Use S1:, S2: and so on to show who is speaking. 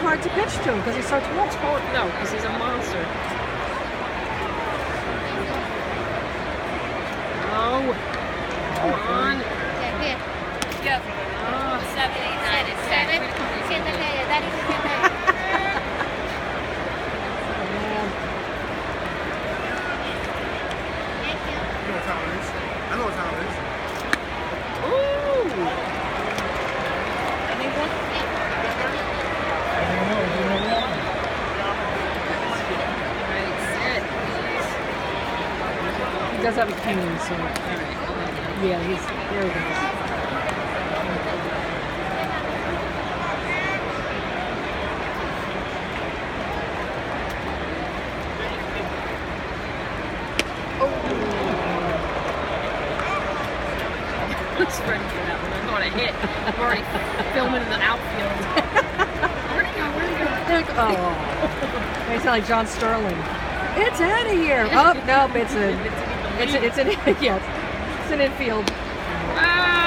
S1: hard to pitch to him because he's so tall.
S2: No, because he's a monster. Oh. Come on.
S3: Yep.
S2: Oh.
S3: 7, 8, 9, and 7. Siéntate, Dani, siéntate. Thank you.
S4: You know what time it is? I know what time it is.
S2: Ooh.
S1: He does have a cane, so yeah, he's there. He goes.
S2: I was ready for that one. I thought I hit. I'm already filming in the outfield. Where'd it go? Where'd it go?
S1: Oh, they sound like John Sterling. It's out of here. Oh nope, it's an yeah, it's an infield.
S2: Ah!